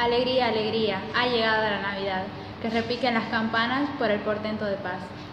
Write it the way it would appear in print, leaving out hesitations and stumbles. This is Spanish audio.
Alegría, alegría, ha llegado la Navidad, que repiquen las campanas por el portento de paz.